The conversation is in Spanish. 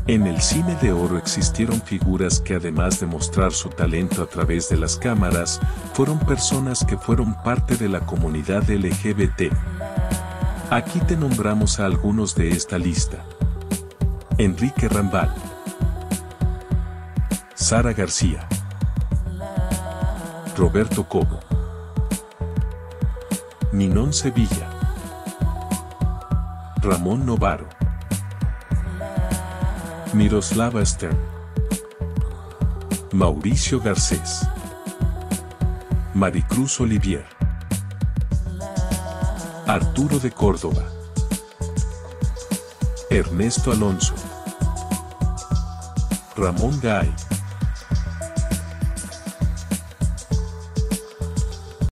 En el cine de oro existieron figuras que además de mostrar su talento a través de las cámaras, fueron personas que fueron parte de la comunidad LGBT. Aquí te nombramos a algunos de esta lista. Enrique Rambal, Sara García, Roberto Cobo, Ninón Sevilla, Ramón Novaro, Miroslava Stern, Mauricio Garcés, Maricruz Olivier, Arturo de Córdoba, Ernesto Alonso, Ramón Gay.